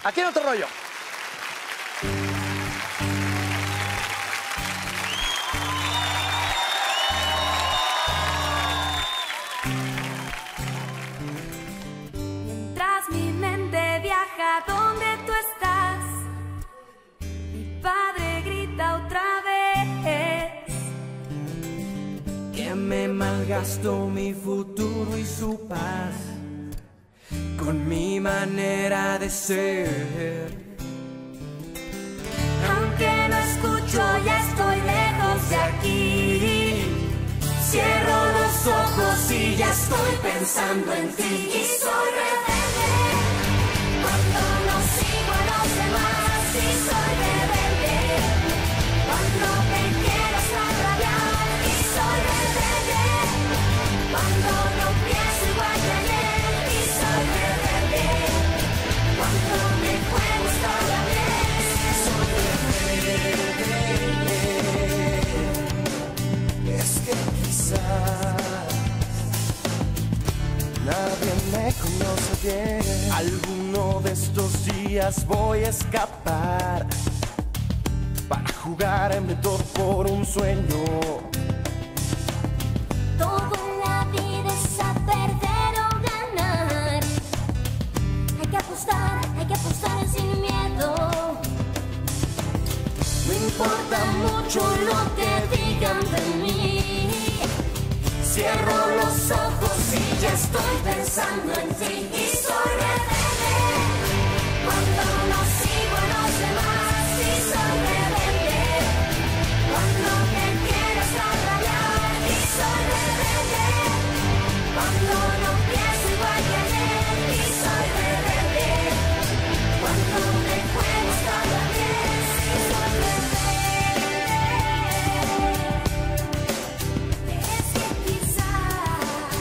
Aquí en Otro Rollo. Mientras mi mente viaja donde tú estás, mi padre grita otra vez que me malgastó mi futuro y su paz con mi manera de ser. aunque no escucho, ya estoy lejos de aquí. Cierro los ojos y ya estoy pensando en ti. Y soy rebelde cuando no sigo a los demás. Y soy rebelde cuando me quiero hasta rabiar. Y soy rebelde cuando no pienso igual que ayer. Y soy rebelde cuando me juego hasta la vez. Soy rebelde. Es que quizás nadie me conoce bien. Alguno de estos días voy a escapar para jugarme todo por un sueño. Todo en la vida es a perder o ganar. Hay que apostar sin miedo. No importa mucho lo que digan de mí. Cierro los ojos y ya estoy pensando en ti. Y soy rebelde cuando no sigo a los demás. Y soy rebelde cuando me quiero hasta rabiar. Y soy rebelde cuando no pienso igual que ayer. Y soy rebelde cuando me juego hasta la vez. Y soy rebelde. Es que quizás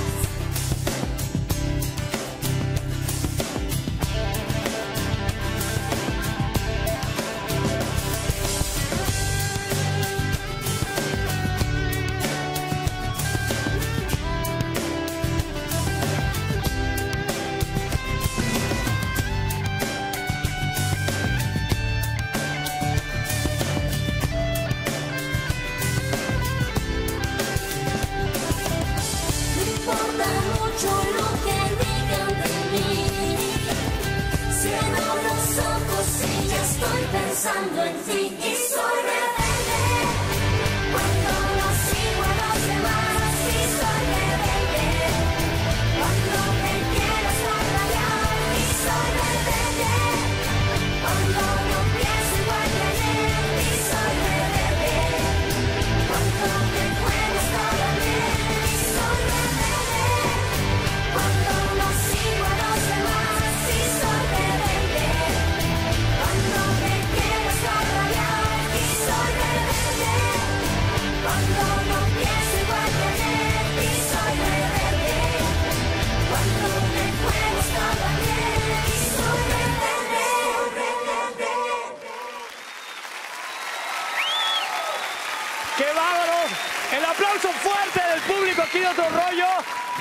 no importa mucho lo que digan de mí. Cierro los ojos y ya estoy pensando en ti. Y soy rebelde cuando no sigo a los demás. Y soy rebelde cuando me quiero hasta rabiar. Y soy rebelde cuando no pienso igual que ayer. Y soy rebelde cuando me juego hasta la vez. Y soy rebelde cuando no sigo a los demás. Y soy rebelde cuando me quiero hasta rabiar. Y soy rebelde cuando no pienso igual que ayer. Y soy rebelde cuando me juego hasta la vez. Y soy rebelde. ¡Qué bárbaro! El aplauso fuerte del público aquí de Otro Rollo.